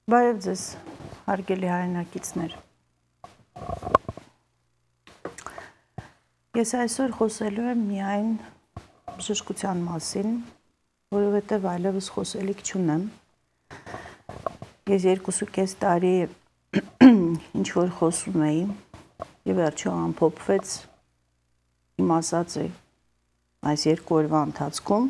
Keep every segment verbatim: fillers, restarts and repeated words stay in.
Բարև ձեզ, հարգելի հայրենակիցներ։ Ես այսօր խոսելու եմ միայն բժշկության մասին, որովհետև այլևս խոսելիք չունեմ։ Ես երկուսուկես տարի ինչ որ խոսում էի, եւ վերջո ամփոփվեց իմ ասածը այս երկու օրվա ընթացքում։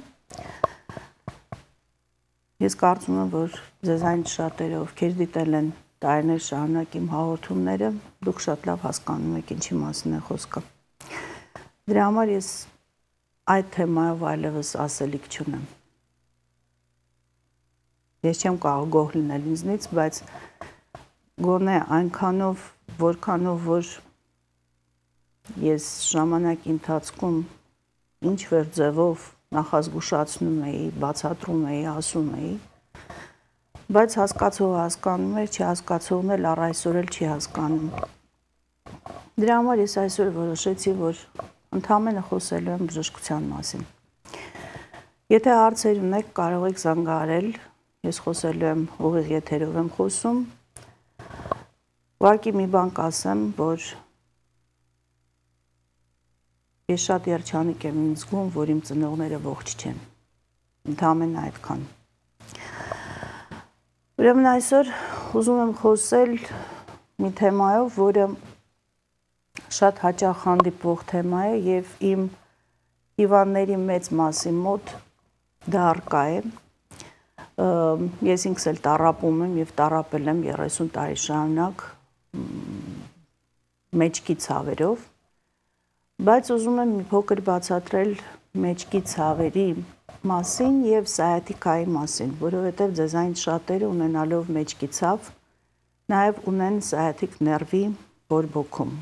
Ես կարծում եմ, որ ձեզանից շատերը, ովքեր դիտել են տարիներ շարունակ իմ հաղորդումները, դուք շատ լավ հասկանում եք ինչի մասին է խոսքը։ Դրա համար ես այդ թեմայով այլևս ասելիք չունեմ։ Ես չեմ կարող գոհ լինել ինձնից, բայց գոնե այնքանով, որքանով որ ես ժամանակի ընթացքում ինչ որ ձևով նախազգուշացնում էի, բացատրում էի, ասում էի, բայց հասկացողը հասկանում էր, չհասկացողն էլ առ այսօր էլ չի հասկանում։ Դրա համար ես այսօր որոշեցի, որ ընդհանրապես խոսելու եմ բժշկության մասին։ Եթե հարցեր ունեք, կարող եք զանգահարել, ես խոսելու եմ ուղիղ եթերով եմ խոսում։ Ուղղակի մի բան կասեմ, որ ես շատ երջանիկ եմ ինձ զգում, որ իմ ծնողները ողջ չեն։ Ընդհանրապես այդքան։ Ուրեմն այսօր ուզում եմ խոսել մի թեմայով, որը շատ հաճախ հանդիպող թեմա է եւ իմ հիվանդների մեծ մասի մոտ դա առկա է։ Ես ինքս էլ տառապում եմ եւ տառապել եմ երեսուն տարի շարունակ մեջքի ցավերով, բայց ուզում եմ մի փոքր բացատրել մեջքի ցավերի մասին եւ սciatica-ի մասին, որովհետեւ ձեզանից շատերը ունենալով մեջքի ցավ, նաեւ ունեն sciatic nerve-ի բորբոքում։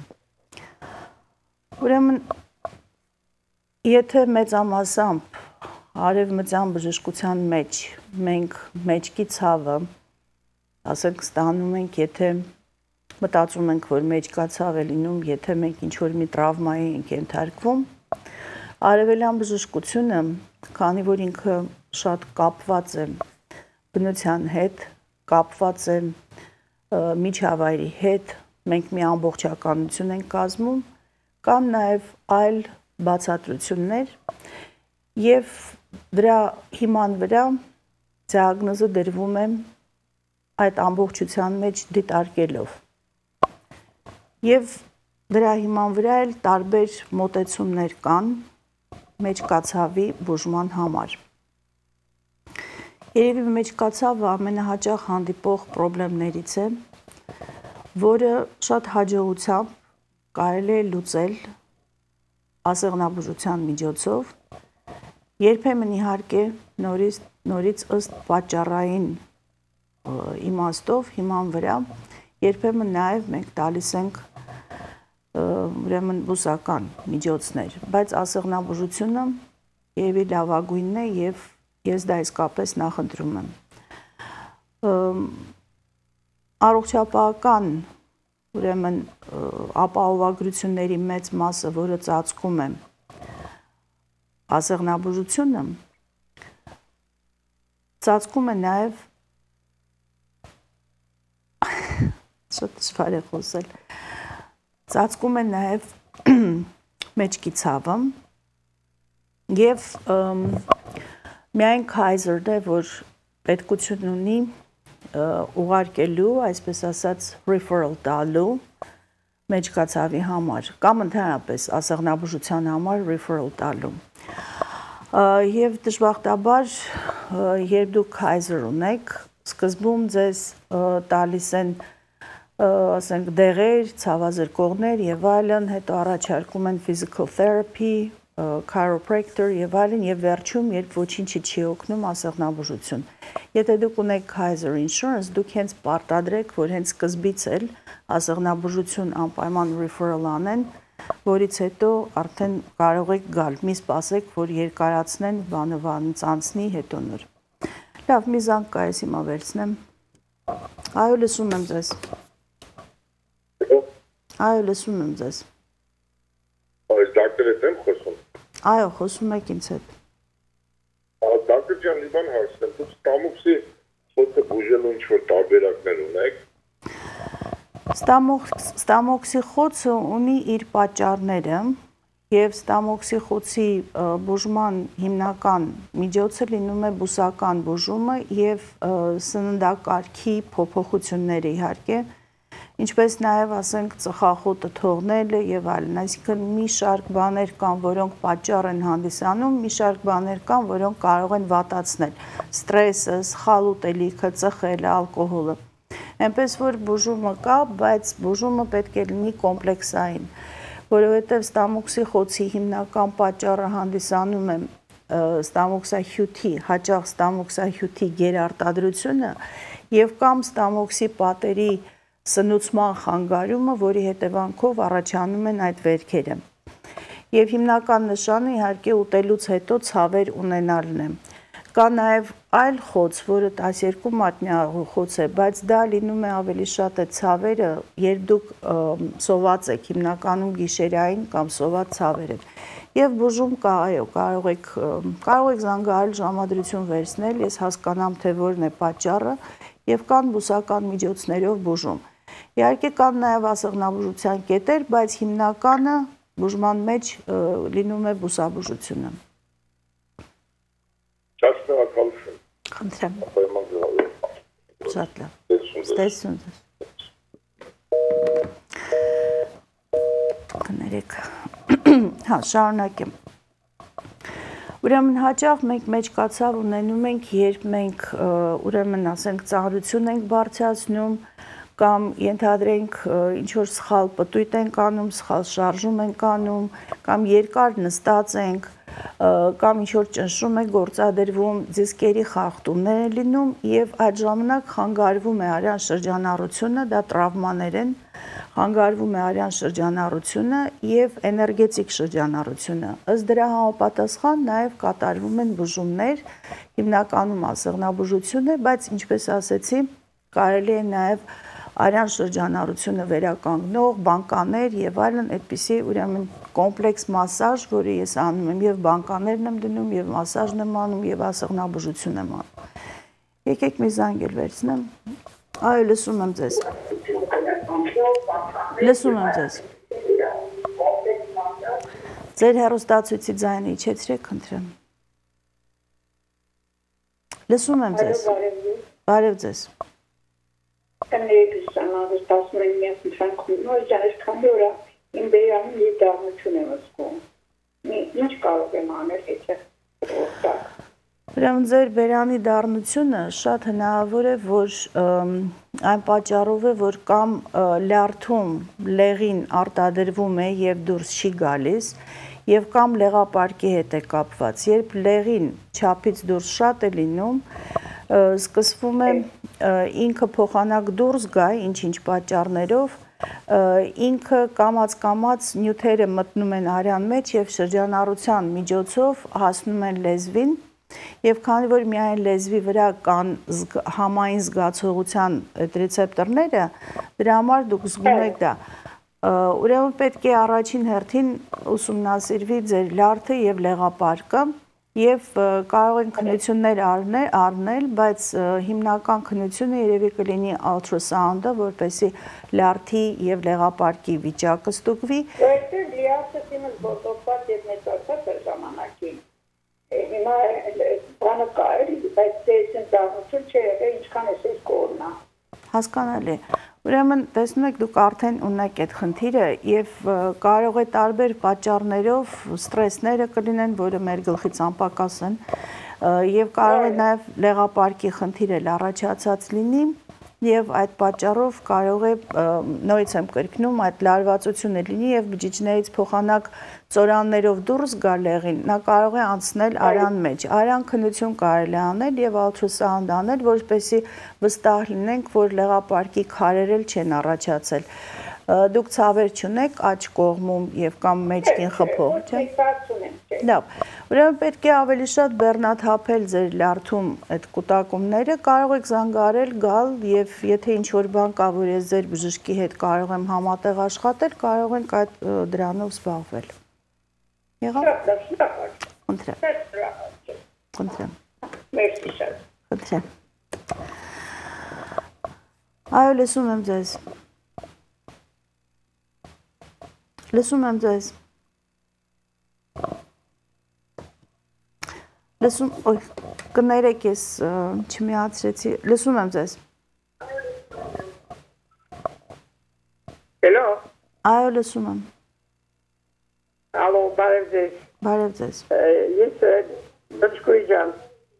Ուրեմն եթե մեծամասամբ արևմտյան բժշկության մեջ մենք մեջքի ցավը, ասենք ստանում ենք, եթե մտածում ենք, որ մեջքացավ է լինում, եթե մենք ինչ-որ մի տրավմայի ենք ենթարկվում, արևելյան բժշկությունը, քանի որ ինքը շատ կապված է բնության հետ, կապված է միջավայրի հետ, մենք մի ամբողջականություն ենք կազմում, կան նաև այլ բացատրություններ եւ դրա հիման վրա դիագնոզը դրվում է այդ ամբողջության մեջ դիտարկելով։ Եվ դրա հիման վրա էլ տարբեր մոտեցումներ կան մեջքացավի բուժման համար։ Երևի մեջքացավը ամենահաճախ հանդիպող խնդիրներից է, որը շատ հաջողությամբ կարելի է լուծել ասեղնաբուժության միջոցով, երբեմն իհարկե նորից նորից ըստ պատճառային իմաստով հիման վրա, երբեմն նաև մենք տալիս ենք ուրեմն բուսական միջոցներ, բայց ասեղնաբուժությունը երևի լավագույնն է եւ ես դա իսկապես նախընտրում եմ։ Առողջապահական ուրեմն ապահովագրությունների մեծ մասը, որը ծածկում է ասեղնաբուժությունը, ծածկում է նաև շատ դժվար է խոսել, ծածկում է նաև մեջքի ցավը եւ միայն Kaiser-ն է, որ պետքություն ունի ուղարկելու, այսպես ասած, referral տալու մեջքացավի համար, կամ ընդհանրապես ասեղնաբուժության համար referral տալու։ Եվ դժբախտաբար, երբ դուք Kaiser ունեք, սկզբում ձեզ տալիս են ասենք դեղեր, ցավազրկողներ եւ այլն, հետո առաջարկում են physical therapy, chiropractor եւ այլն եւ վերջում երբ ոչինչի չի օգնում ասեղնաբուժություն։ Եթե դուք ունեք Kaiser insurance, դուք հենց պարտադրեք, որ հենց սկզբից էլ ասեղնաբուժություն անպայման referral անեն, որից հետո արդեն կարող եք գալ, մի սպասեք, որ երկարացնեն, բանը բանից անցնի, հետո նոր։ Լավ, մի զանգ կա, ես հիմա վերցնեմ։ Այո, լսում եմ ձեզ։ Այո, լսում եմ ձեզ։ Այս դոկտորը եմ խոսում։ Այո, խոսում եք ինձ հետ։ Դոկտոր ջան, մի բան հարցնեմ, դուք ստամոքսի խոցը բուժելու ինչ-որ տարբերակներ ունեք։ Ստամոքսի խոցը ունի իր պատճառները և ստամոքսի խոցի բուժման հիմնական միջոցը լինում է բուսական բուժումը և սննդակարգի փոփոխությունները իհարկե, ինչպես նաև ասենք ծխախոտը թողնելը և այլն, այսինքն մի շարք բաներ կան, որոնք պատճառ են հանդիսանում, մի շարք բաներ կան, որոնք կարող են վատացնել, ստրեսը, սխալ ուտելիքը, ծխելը, ալկոհոլը, այնպես որ բուժումը կա, բայց բուժումը պետք է լինի կոմպլեքսային, որովհետև ստամոքսի խոցի հիմնական պատճառը հանդիսանում է ստամոքսահյութի, հաճախ ստամոքսահյութի գերարտադրությունը և կամ ստամոքսի պատերի սնուցման խանգարումը, որի հետևանքով առաջանում են այդ վերքերը։ Եվ հիմնական նշանը իհարկե ուտելուց հետո ցավեր ունենալն է։ Կա նաև այլ խոց, որը տասներկու մատնյա խոց է, բայց դա լինում է ավելի շատ է ցավերը, երբ դուք սոված եք, հիմնականում գիշերային կամ սոված ցավեր եք։ Եվ բուժում կա, այո, կարող եք, կարող եք զանգահարել ժամադրություն վերցնել, ես հասկանամ, թե որն է պատճառը, և կան բուսական միջոցներով բուժում։ Իհարկե կան նաև ասեղնաբուժության կետեր, բայց հիմնականը բուժման մեջ լինում է բուսաբուժությունը։ Շատ շնորհակալություն։ Խնդրեմ։ Շատ լավ։ Ստեսություն ձեզ։ Կներեք։ Հա, շարունակեմ։ Ուրեմն հաճախ մենք մեջկացավ ունենում ենք, երբ մենք ուրեմն ասենք ծանրություն ենք բարձրացնում, կամ ենթադրենք ինչ-որ սխալ պտույտ ենք անում, սխալ շարժում ենք անում, կամ երկար նստած ենք, կամ ինչ-որ ճնշում է գործադրվում, դիսկերի խախտումներ են լինում և այդ ժամանակ խանգարվում է արյան շրջանառությունը, դա տրավմաներ են, խանգարվում է արյան շրջանառությունը և էներգետիկ շրջանառությունը։ Ըստ դրա համապատասխան նաև կատարվում են բուժումներ, հիմնականում ասեղնաբուժություն է, բայց ինչպես ասեցի, կարելի է նաև արյան շրջանառությունը վերականգնող, բանկաներ և այլն, այդպիսի ուրեմն կոմպլեքս մասաժ, որը ես անում եմ, և բանկաներն եմ դնում, և մասաժն եմ անում, և ասեղնաբուժություն եմ անում։ Եկեք մի զանգ էլ վերցնեմ։ Այո, լսում եմ ձեզ։ Լսում եմ ձեզ։ Ձեր հեռուստացույցի ձայնը իջեցրեք, խնդրեմ։ Լսում եմ ձեզ։ Բարև ձեզ։ Կներեք սանալս տասմեն միաս նշանքում, նոր ճանես քանի որա իմ բերանում և դարմություն եմ զգում։ Ինչ կարող եմ անել, եթե որտակ։ Ուրեմն ձեր բերանի դառնությունը շատ հնարավոր է, որ այն պատճառով է, որ կամ լյարդում լեղին արտադրվում է և դուրս չի գալիս, և կամ լեղապարկի հետ է կապված։ Երբ լեղին չափից դուրս շատ է լինում, սկսվում է ինքը փոխանակ դուրս գա, ինչ-ինչ պատճառներով, ինքը կամաց-կամաց նյութերը մտնում են արյան մեջ և շրջանառության միջոցով հասնում են լեզվին, և քանի որ միայն լեզվի վրա կան համային զգացողության ռեցեպտորները, դրա համար դուք զգում եք դա։ Ուրեմն պետք է առաջին հերթին ուսումնասիրվի ձեր լյարդը և լեղապարկը, և կարող են քննություններ առնել, բայց հիմնական քննությունը երևի կլինի ultrasound-ը, որպեսզի լյարդի և լեղապարկի վիճակը ստուգվի։ Որտեղ լյարդս իմս բոտոքված և մեծացած է ժամանակին։ Հիմա բանը կա էլի, բայց դեսին դառնություն չէ եղել, ինչքան ես ես կորնա։ Հասկանալի։ Ուրեմն տեսնում եք դուք արդեն ունեք այդ խնդիրը և կարող է տարբեր պատճառներով ստրեսները կլինեն, որը մեր գլխից անպակաս են, և կարող է նաև լեղապարկի խնդիր էլ առաջացած լինի, և այդ պատճառով կարող է, նորից եմ կրկնում, այդ լարվածությունը լինի և բջիջներից փոխանակ ծորաններով դուրս գա լեղին, նա կարող է անցնել արյան մեջ։ Արյան քննություն կարելի է անել և ultrasound անել, որպեսզի վստահ լինենք, որ լեղապարկի քարեր էլ չեն առաջացել։ Դուք ցավեր չունեք աջ կողմում և կամ մեջքին խփող, չէ՞։ Լավ, ուրեմն պետք է ավելի շատ բեռնաթափել ձեր լյարդում այդ կուտակումները, կարող եք զանգահարել, գալ և եթե ինչ-որ բան կա, որ ես ձեր բժշկի հետ կարող եմ համատեղ աշխատել, կարող ենք այդ դրանով զբաղվել։ Եղավ։ Խնդրեմ։ Խնդրեմ։ Մերսի շատ։ Խնդրեմ։ Այո, լսում եմ ձեզ։ Լսում եմ ձեզ։ Լսում, ոյ, կներեք ես չմիացրեցի, լսում եմ ձեզ։ Hello, Այո, լսում եմ։ ալո, բարև ձեզ։ Բարև ձեզ։ Ես բժշկուհի ջան։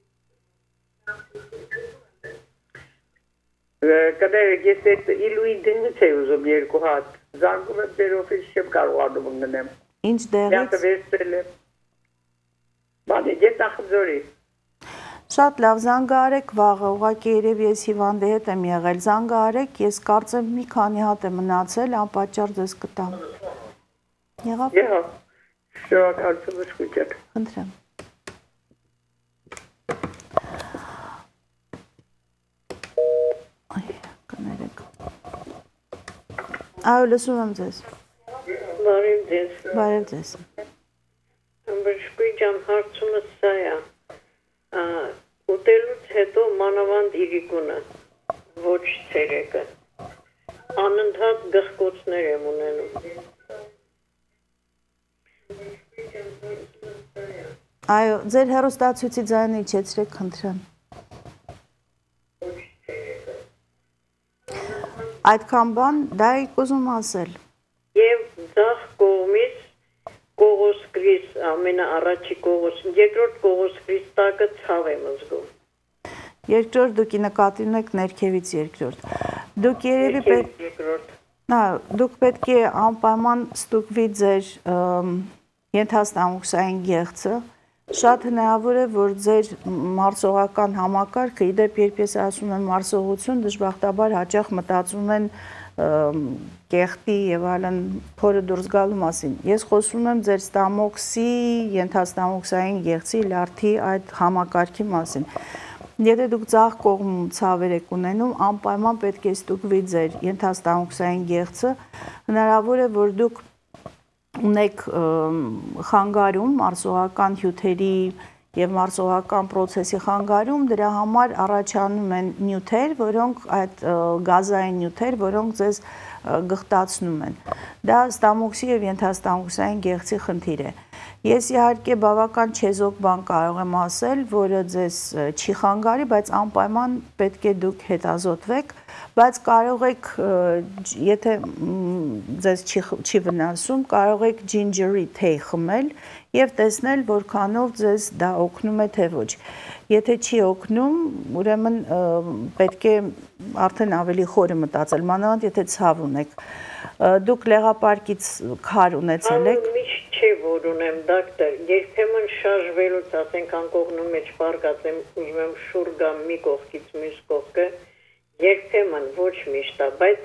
Կներեք, ես այդ իլուի դնից էի ուզում երկու հատ։ Զանգում եմ ձեր օֆիս չեմ կարողանում ունենեմ։ Ինչ դեղից։ Յատը վերցրել եմ։ Բանի, ես Նախնձորի։ Շատ լավ, զանգարեք վաղը, ուղղակի երևի ես հիվանդի հետ եմ եղել, զանգարեք, ես կարծեմ մի քանի հատ է մնացել, անպատճառ ձեզ կտամ։ Եղավ։ Եղավ։ Շնորհակալություն բժշկուհի ջան։ Խնդրեմ։ Այ, կներեք։ Այո, լսում եմ ձեզ։ Բարև ձեզ։ Բարև ձեզ։ Բժշկուհի ջան, հարցումը սա է։ Ուտելուց հետո մանավանդ իրիկունը, ոչ ցերեկը։ Անընդհատ գխկոցներ եմ ունենում։ Այո, ձեր հեռուստացույցի ձայնը իջեցրեք, խնդրեմ։ Այդքան բան, դա եք ուզում ասել։ Եվ ձախ կողմից կողոսկրիս, ամենաառաջի կողոս, երկրորդ կողոսկրիս տակը ցավ եմ զգում։ Երկրորդ դուք նկատի ունեք ներքևից երկրորդ։ Դուք երևի պետք Երկրորդ։ Նա, դուք պետք է անպայման ստուգվի ձեր ենթաստամոքսային գեղձը։ Շատ հնարավոր է, որ ձեր մարսողական համակարգը, իդեպ երբ ես ասում եմ մարսողություն, դժբախտաբար հաճախ մտածում են կեղտի եւ այլն փորը դուրս գալու մասին։ Ես խոսում եմ ձեր ստամոքսի, ենթաստամոքսային գեղձի, լարդի այդ համակարգի մասին։ Եթե դուք ձախ կողմում ցավեր եք ունենում, անպայման պետք է ստուգվի ձեր ենթաստամոքսային գեղձը։ Հնարավոր է, որ դուք ունեք խանգարում մարսողական հյութերի եւ մարսողական process-ի խանգարում, դրա համար առաջանում են նյութեր, որոնք այդ գազային նյութեր, որոնք ձեզ գղտացնում են։ Դա ստամոքսի եւ ենթաստամոքսային գեղձի խնդիր է։ Ես իհարկե բավական չեզոք բան կարող եմ ասել, որը ձեզ չի խանգարի, բայց անպայման պետք է դուք հետազոտվեք, բայց կարող եք, եթե ձեզ չի, չի վնասում, կարող եք ջինջերի թեյ խմել եւ տեսնել, որքանով ձեզ դա օգնում է թե ոչ։ Եթե չի օգնում, ուրեմն պետք է արդեն ավելի խորը մտածել, մանավանդ եթե ցավ ունեք։ Դուք լեղապարկից քար ունեցել եք։ Միշտ չէ, որ ունեմ, դոկտոր, երբեմն շարժվելուց, ասենք անկողնու մեջ բարգած եմ, ուզում եմ շուռ գամ մի կողքից մյուս կողքը, երբեմն ոչ միշտ է, բայց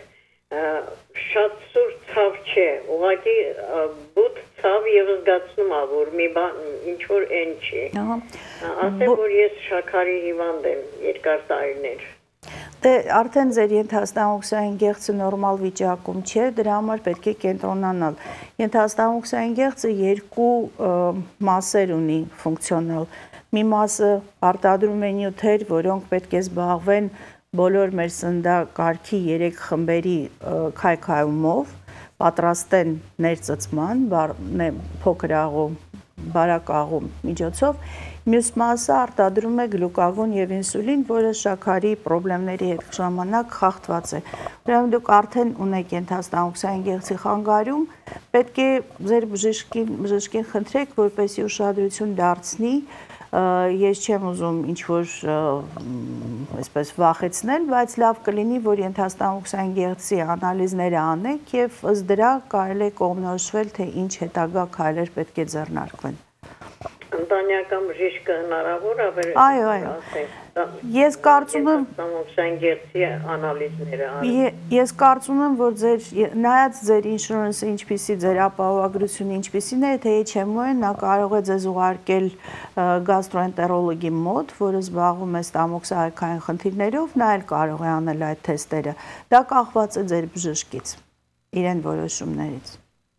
շատ սուր ցավ չէ, ուղղակի բութ ցավ եւ զգացնում ա, որ մի բան ինչ որ այն չի։ Ասեմ, որ ես շաքարի հիվանդ եմ երկար տարիներ։ Դե արդեն ձեր ենթաստամոքսային գեղձը նորմալ վիճակում չէ, դրա համար պետք է կենտրոնանալ։ Ենթաստամոքսային գեղձը երկու մասեր ունի ֆունկցիոնալ։ Մի մասը արտադրում է նյութեր, որոնք պետք է զբաղվեն բոլոր մեր սննդակարգի երեք խմբերի քայքայումով, պատրաստեն ներծծման, փոքր աղու, բարակ աղու միջոցով, մյուս մասը արտադրում է գլուկագոն եւ ինսուլին, որը շաքարի խնդիրների հետ ժամանակ խախտված է։ Ուրեմն դուք արդեն ունեք ենթաստամոքսային գեղձի խանգարում, պետք է ձեր բժշկին, բժշկին խնդրեք, որպեսզի ուշադրություն դարձնի։ Ես չեմ ուզում ինչ-որ այսպես վախեցնել, բայց լավ կլինի, որ ենթաստամոքսային գեղձի անալիզները անեք եւ ըստ դրա կարելի է կողմնորոշվել, թե ինչ հետագա քայլեր պետք է ձեռնարկվեն։ Ընտանեկան բժիշկը հնարավոր է։ Այո, այո։ Ես կարծում եմ ստամոքսային գեղձի անալիզները արել։ Ես կարծում եմ, որ ձեր նայած ձեր ինշուրենսը ինչպիսի, ձեր ապահովագրությունը ինչպիսին է, թե էյչ էմ օ-ն, նա կարող է ձեզ ուղարկել գաստրոենտերոլոգի մոտ, որը զբաղվում է ստամոքսային խնդիրներով, նա էլ կարող է անել այդ թեստերը։ Դա կախված է ձեր բժշկից, իրեն որոշումներից։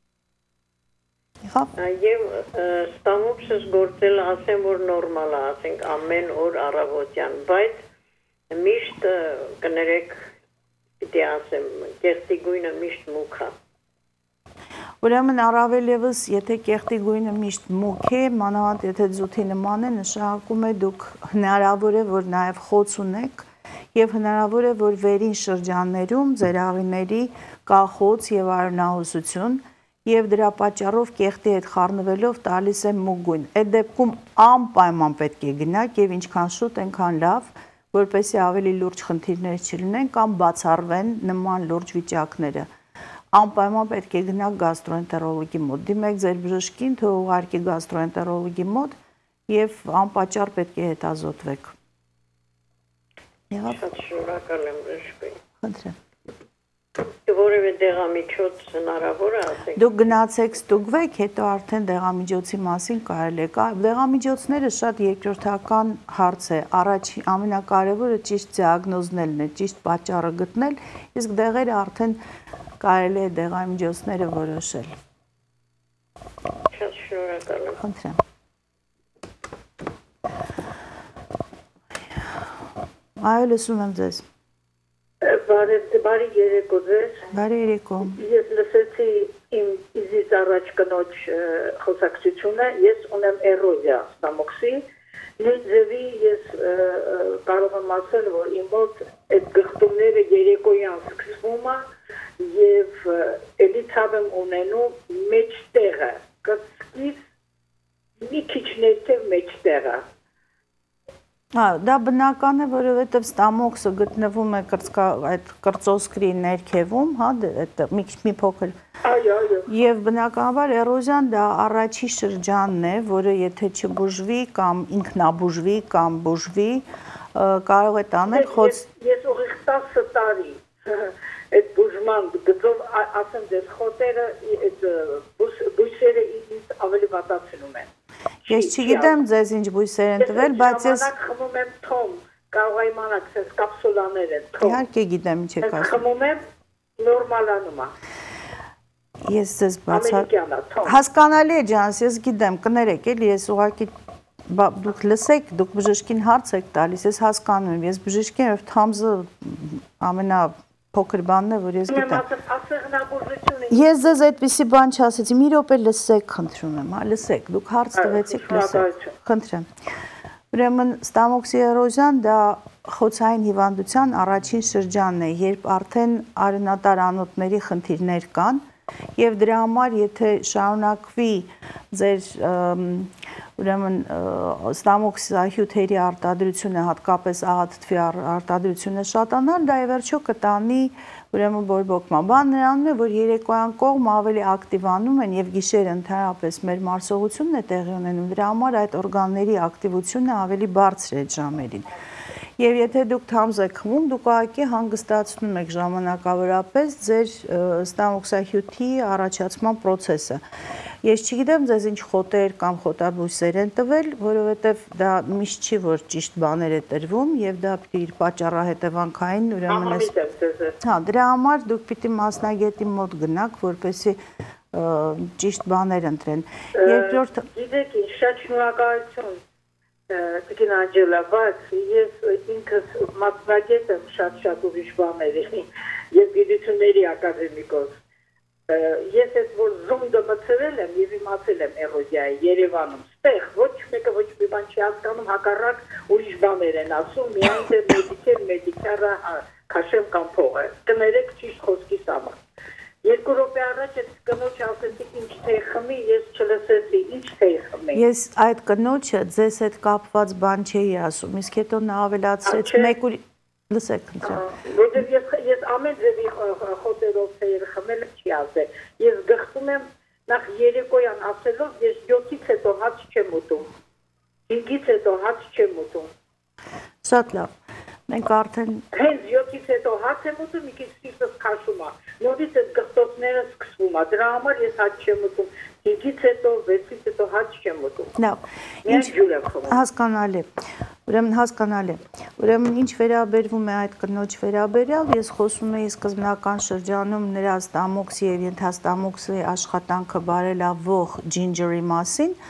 Եվ ստամոքսս գործել ասեմ, որ նորմալ է, ասենք ամեն օր առավոտյան, բայց միշտ կներեք պիտի ասեմ, կեղտի գույնը միշտ մուք է։ Ուրեմն առավել ևս, եթե կեղտի գույնը միշտ մուք է, մանավանդ եթե ձութի նման է, նշանակում է դուք հնարավոր է, որ նաև խոց ունեք եւ հնարավոր է, որ վերին շրջաններում ձեր աղիների կա խոց եւ արյունահոսություն եւ դրա պատճառով կեղտի հետ խառնվելով տալիս է մուգ գույն։ Այդ դեպքում անպայման պետք է գնաք եւ ինչքան շուտ այնքան լավ, որպեսզի ավելի լուրջ խնդիրներ չլինեն կամ բացառվեն նման լուրջ վիճակները։ Անպայման պետք է գնաք գաստրոենտերոլոգի մոտ։ Դիմեք ձեր բժշկին, թե ուղարկի գաստրոենտերոլոգի մոտ եւ անպատճառ պետք է հետազոտվեք։ Եղավ։ Շատ շնորհակալ եմ բժշկին։ Խնդրեմ։ Որևէ դեղամիջոց հնարավոր է ասենք։ Դուք գնացեք ստուգվեք, հետո արդեն դեղամիջոցի մասին կարելի է։ Դեղամիջոցները շատ երկրորդական հարց է։ Առաջին ամենակարևորը ճիշտ դիագնոզնելն է, ճիշտ պատճառը գտնել, իսկ դեղերը արդեն կարելի է դեղամիջոցները որոշել։ Շատ շնորհակալ եմ։ Խնդրեմ։ Այո, լսում եմ ձեզ։ Բարև բարի երեկո ձեզ։ Բարի երեկո։ Ես լսեցի իմ իզից առաջ կնոջ խոսակցությունը, ես ունեմ էրոզիա ստամոքսի, նույն ձևի ես կարող եմ ասել, որ իմ մոտ այդ գղտումները երեկոյան սկսվում է եւ էլի ցավ եմ ունենում մեջտեղը, կծկից մի քիչ ներքև մեջտեղը։ Հա, դա բնական է, որովհետև ստամոքսը գտնվում է այդ կրծոսկրի ներքևում, հա, այդ մի քիչ մի փոքր։ Այո, այո։ Եվ բնականաբար էրոզիան դա առաջի շրջանն է, որը եթե չբուժվի կամ ինքնաբուժվի կամ բուժվի, կարող է տանել խոց։ Ես ուղիղ տասը տարի այդ բուժման գծով ասեմ ձեզ խոտերը այդ բույսերը ինձ ավելի վատացնում են։ Ես չգիտեմ ձեզ ինչ բույսեր են տվել, բայց ես խմում եմ թոմ, կարող եմ իմանալ, ցես կապսուլաներ են թոմ։ Իհարկե գիտեմ ինչ եք ասում։ Խմում եմ նորմալանում է։ Ես ձեզ բացառ հասկանալի է ջանս, ես գիտեմ, կներեք, էլի ես ուղղակի դուք լսեք, դուք բժշկին հարց եք տալիս, ես հասկանում եմ, ես բժշկին եմ թամզը ամենա փոքր բանն է, որ ես գիտեմ։ Ես ձեզ այդպիսի բան չասեցի, մի րոպե լսեք, խնդրում եմ, հա, լսեք, դուք հարց տվեցիք, լսեք, խնդրեմ։ Ուրեմն ստամոքսի էրոզիան դա խոցային հիվանդության առաջին շրջանն է, երբ արդեն արյունատար անոթների խնդիրներ կան, եւ դրա համար եթե շարունակվի ձեր ուրեմն ստամոքսահյութերի արտադրությունը, հատկապես աղաթթվի արտադրությունը շատանալ, դա ի վերջո կտանի ուրեմն բորբոքման։ Բան նրանում է, որ երեկոյան կողմ ավելի ակտիվանում են եւ գիշերը ընդհանրապես մեր մարսողությունն է տեղի ունենում, դրա համար այդ օրգանների ակտիվությունը ավելի բարձր է այդ ժամերին։ Եվ եթե դուք թամզ եք խմում, դուք ուղղակի հանգստացնում եք ժամանակավորապես ձեր ստամոքսահյութի առաջացման process-ը։ Ես չգիտեմ ձեզ ինչ խոտեր կամ խոտաբույսեր են տվել, որովհետև դա միշտ չի, որ ճիշտ բաներ է տրվում եւ դա պիտի իր պատճառահետևանքային ուրեմն հա, դրա համար դուք պիտի մասնագետի մոտ գնաք, որպեսզի ճիշտ բաներ ընտրեն։ Երկրորդ գիտեք, շատ շնորհակալություն Տիկին Անջելա, բայց ես ինքս մասնագետ եմ շատ-շատ ուրիշ բաների եւ գիտությունների ակադեմիկոս։ Ես ես որ զունդը մցրել եմ եւ իմացել եմ էրոզիայի Երևանում, ստեղ ոչ մեկը ոչ մի բան չի հասկանում, հակառակ ուրիշ բաներ են ասում, միայն թե մեդիկեր, մեդիկարը քաշեմ կամ փողը։ Կներեք ճիշտ խոսքիս համար։ Երկու րոպե առաջ այդ կնոջ ասեցի ինչ թե խմի, ես չլսեցի, ինչ թե խմի։ Ես այդ կնոջը ձեզ հետ կապված բան չէի ասում, իսկ հետո նա ավելացրեց մեկ ուր լսեք խնդրեմ։ Որտեղ ես ես ամեն ձևի խոտերով թեյեր խմել չի ասել։ Ես գխտում եմ նախ երեկոյան ասելով, ես յոթից հետո հաց չեմ ուտում։ հինգից հետո հաց չեմ ուտում։ Շատ լավ։ Մենք արդեն հենց յոթից հետո հաց եմ ուտում, մի քիչ սիրտս քաշում է։ Նորից այդ գխտոցները սկսվում է։ Դրա համար ես հաց չեմ ուտում։ հինգից հետո, վեցից հետո հաց չեմ ուտում։ Լավ։ Ինչ ջուր եմ խմում։ Հասկանալի։ Ուրեմն հասկանալի։ Ուրեմն ինչ վերաբերվում է այդ կնոջ վերաբերյալ, ես խոսում էի սկզբնական շրջանում նրա ստամոքսի եւ ենթաստամոքսի աշխատանքը բարելավող ջինջերի մասին,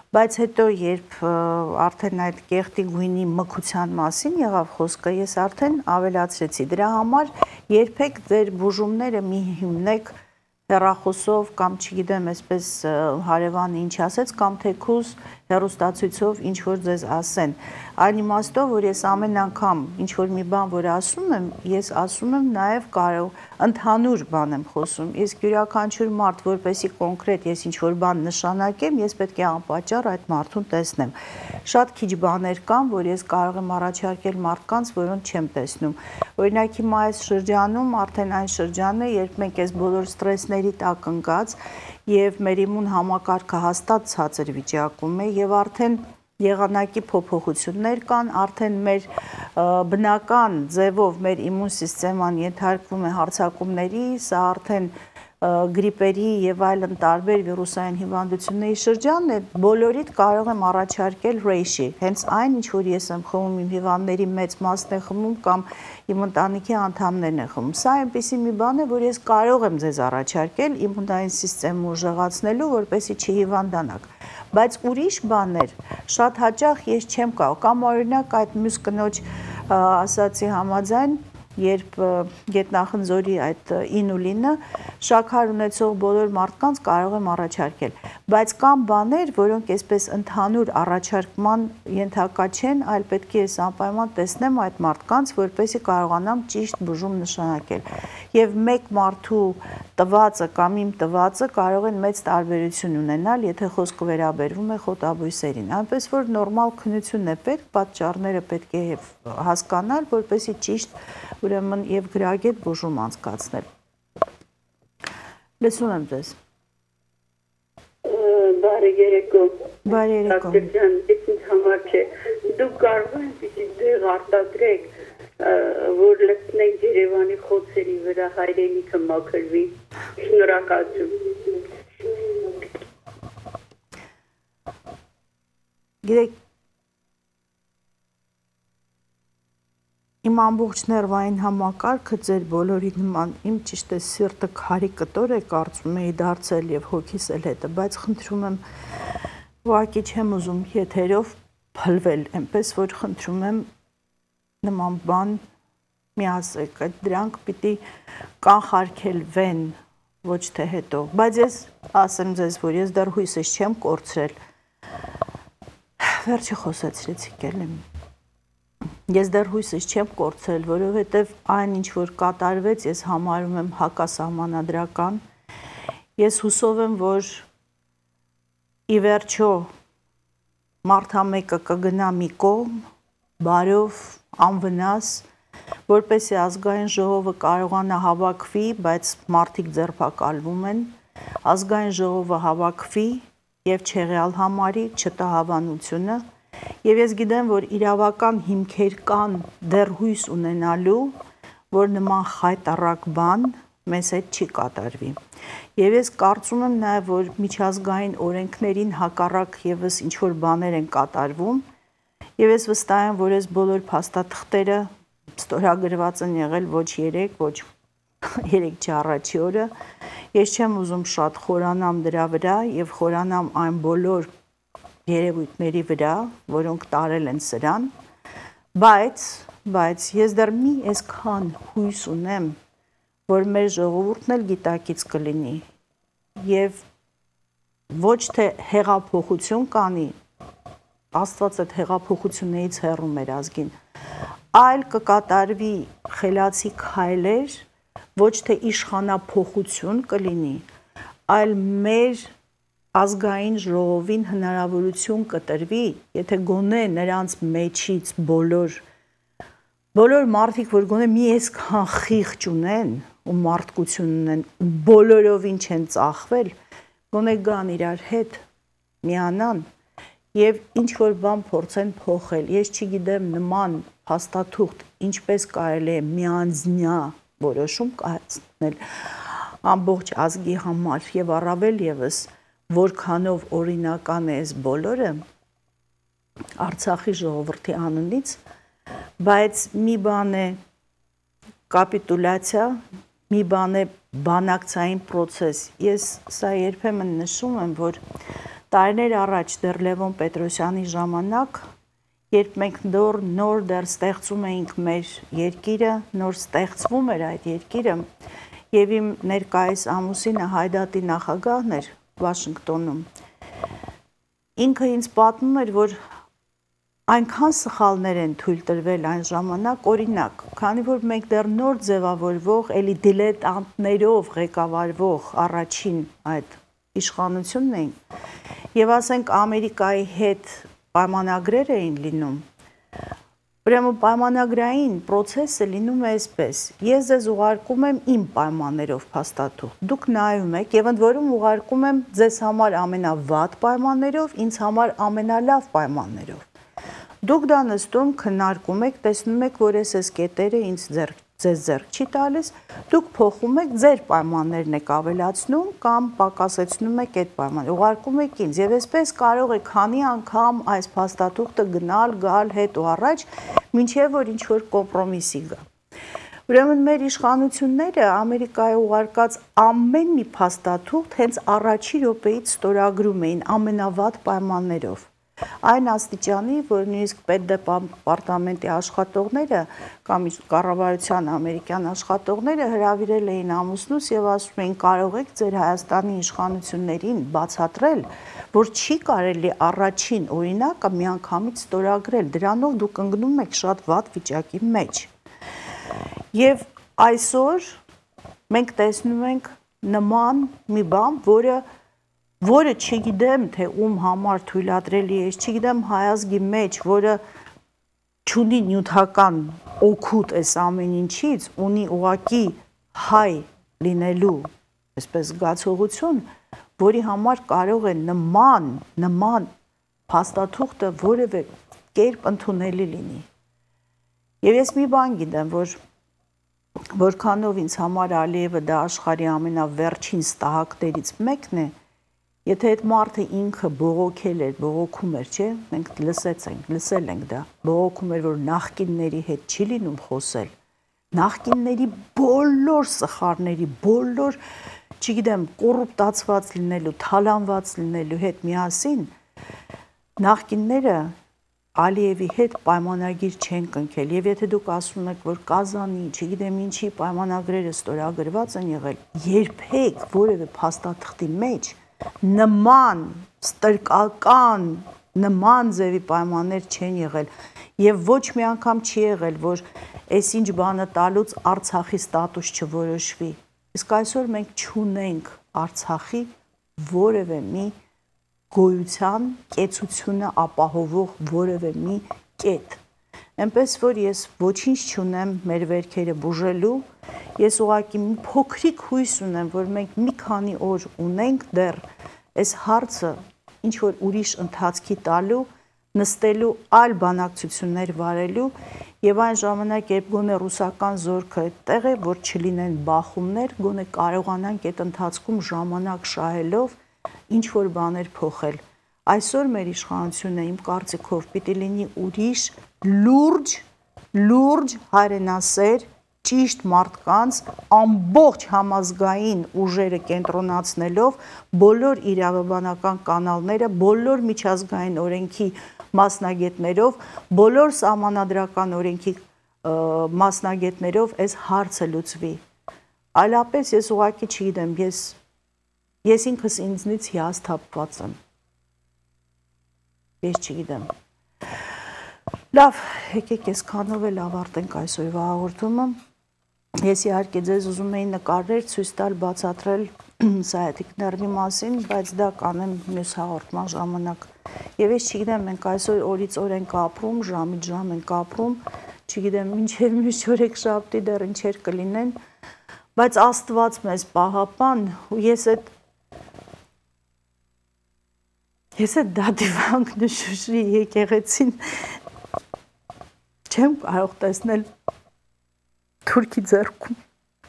Բայց հետո երբ արդեն այդ կեղտի գույնի մքության մասին եղավ խոսքը, ես արդեն ավելացրեցի։ Դրա համար երբեք ձեր բուժումները մի հիմնեք հեռախոսով կամ չգիտեմ, այսպես հարևանը ինչ ասեց, կամ թեկուզ հեռուստացույցով ինչ որ ձեզ ասեն։ Այն իմաստով, որ ես ամեն անգամ ինչ որ մի բան, որ ասում եմ, ես ասում եմ նաև կարող ընդհանուր բան եմ խոսում։ Իսկ յուրաքանչյուր մարդ, որպեսի կոնկրետ ես ինչ որ բան նշանակեմ, ես պետք է անպատճառ այդ մարդուն տեսնեմ։ Շատ քիչ բաներ կան, որ ես կարող եմ առաջարկել մարդկանց, որոնց չեմ տեսնում։ Օրինակ հիմա այս շրջանում արդեն այն շրջանն է, երբ մենք այս բոլոր ստրեսների տակ ընկած եւ մեր իմուն համակարգը հաստատ ցածր վիճակում է եւ արդեն եղանակի փոփոխություններ կան, արդեն մեր բնական ձևով մեր իմուն սիստեման ենթարկվում է հարձակումների, սա արդեն գրիպերի եւ այլն տարբեր վիրուսային հիվանդությունների շրջանն է, բոլորիդ կարող եմ առաջարկել ռեյշի, հենց այն, ինչ որ ես եմ խմում, իմ հիվանդների մեծ մասն է խմում կամ իմ ընտանիքի անդամներն են խմում։ Սա այնպիսի մի բան է, որ ես կարող եմ ձեզ առաջարկել իմունային սիստեմը ուժեղացնելու, որպեսզի չհիվանդանաք։ Բայց ուրիշ բաներ շատ հաճախ ես չեմ կարող, կամ օրինակ այդ մյուս կնոջ ասացի համաձայն, երբ գետնախնձորի այդ ինուլինը շաքար ունեցող բոլոր մարդկանց կարող եմ առաջարկել, բայց կան բաներ, որոնք այսպես ընդհանուր առաջարկման ենթակա չեն, այլ պետք է ես անպայման տեսնեմ այդ մարդկանց, որպեսզի կարողանամ ճիշտ բուժում նշանակել։ Եվ մեկ մարդու տվածը կամ իմ տվածը կարող են մեծ տարբերություն ունենալ, եթե խոսքը վերաբերվում է խոտաբույսերին։ Այնպես որ նորմալ քննությունն է պետք, պատճառները պետք է հասկանալ, որպեսզի ճիշտ ուրեմն եւ գրագետ բուժում անցկացնել։ Լսում եմ ձեզ։ Բարի երեկո։ Բարի երեկո։ Դրան ինձ համար չէ։ Դուք կարող եք դեր արտադրեք, որ լցնենք Երևանի խոցերի վրա հայրենիքը մաքրվի։ Շնորհակալություն։ Գիտեք, իմ ամբողջ ներվային համակարգը ձեր բոլորի նման, իմ ճիշտ է սիրտը քարի կտոր է կարծում էի դարձել եւ հոգիս էլ հետը, բայց խնդրում եմ, ուղղակի չեմ ուզում եթերով փլվել, այնպես որ խնդրում եմ նման բան մի ասեք, այդ դրանք պիտի կանխարգելվեն, ոչ թե հետո, բայց ես ասեմ ձեզ, որ ես դեռ հույսս չեմ կորցրել, վերջը խոսեցրեցիք էլ եմ, ես դեռ հույսս չեմ կորցրել, որովհետև այն ինչ որ կատարվեց, ես համարում եմ հակասահմանադրական, ես հուսով եմ, որ ի վերջո մարդամեկը կգնա մի կողմ, բարով, անվնաս, որպեսզի ազգային ժողովը կարողանա հավաքվի, բայց մարդիկ ձերբակալվում են, ազգային ժողովը հավաքվի եւ չեղյալ համարի, չտա հավանությունը, եւ ես գիտեմ, որ իրավական հիմքեր կան դեռ հույս ունենալու, որ նման խայտառակ բան մեզ հետ չի կատարվի։ Եվ ես կարծում եմ նաեւ, որ միջազգային օրենքներին հակառակ եւս ինչ որ բաներ են կատարվում, եւ ես վստահ եմ, որ այս բոլոր փաստաթղթերը ստորագրված են եղել ոչ երեք, ոչ երեք չի առաջի օրը։ Ես չեմ ուզում շատ խորանամ դրա վրա եւ խորանամ այն բոլոր երևույթների վրա, որոնք տարել են սրան, բայց, բայց ես դեռ մի այսքան հույս ունեմ, որ մեր ժողովուրդն էլ գիտակից կլինի եւ ոչ թե հեղափոխություն կանի, Աստված այդ հեղափոխություններից հեռու մեր ազգին, այլ կկատարվի խելացի քայլեր, ոչ թե իշխանափոխություն կլինի, այլ մեր ազգային ժողովին հնարավորություն կտրվի, եթե գոնե նրանց մեջից բոլոր բոլոր մարդիկ, որ գոնե մի այսքան խիղճ ունեն ու մարդկություն ունեն, բոլորովին չեն ծախվել, գոնե գան իրար հետ, միանան եւ ինչ որ բան փորձեն փոխել։ Ես չգիտեմ նման հաստատուղթ ինչպես կարելի է միանձնյա որոշում կայացնել ամբողջ ազգի համար եւ առավել եւս որքանով օրինական է այս բոլորը Արցախի ժողովրդի անունից, բայց մի բան է կապիտուլյացիա, մի բան է բանակցային process։ Ես սա երբեմն նշում եմ, որ տարիներ առաջ դեռ Լևոն Պետրոսյանի ժամանակ, երբ մենք նոր նոր դեռ ստեղծում էինք մեր երկիրը, նոր ստեղծվում էր այդ երկիրը, եւ իմ ներկայիս ամուսինը Հայդատի նախագահն էր Վաշինգտոնում, ինքը ինձ պատմում էր, որ այնքան սխալներ են թույլ տրվել այն ժամանակ, օրինակ, քանի որ մենք դեռ նոր ձևավորվող, էլի դիլետանտներով ղեկավարվող առաջին այդ իշխանությունն էին, եւ ասենք Ամերիկայի հետ պայմանագրեր էին լինում, ուրեմն պայմանագրային process-ը լինում է այսպես. ես ձեզ ուղարկում եմ իմ պայմաններով փաստաթուղթ, դուք նայում եք եւ ընդ որում ուղարկում եմ ձեզ համար ամենավատ պայմաններով, ինձ համար ամենալավ պայմաններով։ Դուք դա նստում քննարկում եք, տեսնում եք, որ ես այս կետերը ինձ ձեռք ձեզ ձեռք չի տալիս, դուք փոխում եք ձեր պայմաններն եք ավելացնում կամ պակասեցնում եք այդ պայմանները, ուղարկում եք ինձ եւ այսպես կարող եք քանի անգամ այս փաստաթուղթը գնալ, գալ հետ ու առաջ, մինչեւ որ ինչ որ կոմպրոմիսի գա։ Ուրեմն մեր իշխանությունները Ամերիկայի ուղարկած ամեն մի փաստաթուղթ հենց առաջի րոպեից ստորագրում էին ամենավատ պայմաններով։ Այն աստիճանի, որ նույնիսկ պետդեպարտամենտի աշխատողները կամ կառավարության ամերիկյան աշխատողները հրավիրել էին ամուսնուս եւ ասում էին կարող եք ձեր Հայաստանի իշխանություններին բացատրել, որ չի կարելի առաջին օրինակը միանգամից ստորագրել, դրանով դուք ընկնում եք շատ վատ վիճակի մեջ։ Եվ այսօր մենք տեսնում ենք նման մի բան, որը որը չգիտեմ, թե ում համար թույլատրելի է, չգիտեմ հայազգի մեջ, որը չունի նյութական օգուտ այս ամեն ինչից, ունի ուղղակի հայ լինելու, այսպես զգացողություն, որի համար կարող է նման, նման փաստաթուղթը որևէ կերպ ընդունելի լինի։ Եվ ես մի բան գիտեմ, որ որքանով ինձ համար Ալիևը դա աշխարհի ամենավերջին ստահակներից մեկն է, եթե այդ մարդը ինքը բողոքել էր, բողոքում էր, չէ, մենք լսեցենք, լսել ենք դա, բողոքում էր, որ նախկինների հետ չի լինում խոսել, նախկինների բոլոր սխալների, բոլոր, չգիտեմ, կոռուպտացված լինելու, թալանված լինելու հետ միասին, նախկինները Ալիևի հետ պայմանագիր չեն կնքել, եւ եթե դուք ասում եք, որ Կազանի, չգիտեմ ինչի պայմանագրերը ստորագրված են եղել, երբեք որևէ փաստաթղթի մեջ նման ստրկական, նման ձևի պայմաններ չեն եղել եւ ոչ մի անգամ չի եղել, որ այսինչ բանը տալուց Արցախի ստատուս չորոշվի։ Իսկ այսօր մենք չունենք Արցախի որևէ մի գոյության կեցությունը ապահովող որևէ մի կետ։ Այնպես որ ես ոչինչ չունեմ մեր վերքերը բուժելու, ես ուղղակի մի փոքրիկ հույս ունեմ, որ մենք մի քանի օր ունենք դեռ այս հարցը ինչ որ ուրիշ ընթացքի տալու, նստելու, այլ բանակցություններ վարելու եւ այն ժամանակ, երբ գոնե ռուսական զորքը այդտեղ է, որ չլինեն բախումներ, գոնե կարողանանք այդ ընթացքում ժամանակ շահելով ինչ որ բաներ փոխել։ Այսօր մեր իշխանությունը իմ կարծիքով պիտի լինի ուրիշ լուրջ, լուրջ հայրենասեր, ճիշտ մարդկանց ամբողջ համազգային ուժերը կենտրոնացնելով, բոլոր իրավաբանական կանալները, բոլոր միջազգային օրենքի մասնագետներով, բոլոր սահմանադրական օրենքի մասնագետներով այս հարցը լուծվի։ Այլապես ես ուղղակի չգիտեմ, ես Ես ինքս ինձնից հիասթափված եմ։ Ես չգիտեմ։ Լավ, եկեք այսքանով էլ ավարտենք այսօրվա հաղորդումը։ Ես իհարկե ձեզ ուզում էի նկարներ ցույց տալ, բացատրել սայաթիկների մասին, բայց դա կանեմ մյուս հաղորդման ժամանակ։ Եվ ես չգիտեմ, մենք այսօր օրից օր ենք ապրում, ժամից ժամ ենք ապրում, չգիտեմ, մինչև մյուս չորեքշաբթի դեռ ինչեր կլինեն, բայց Աստված մեզ պահապան, ու ես այդ Ես այդ դադիվանք նշուշրի եկեղեցին չեմ կարող տեսնել թուրքի ձեռքում։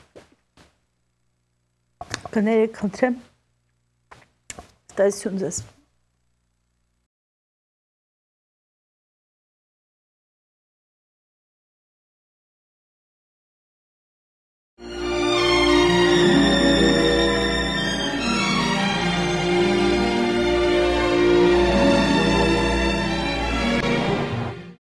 Կներեք, խնդրեմ, տեսություն ձեզ։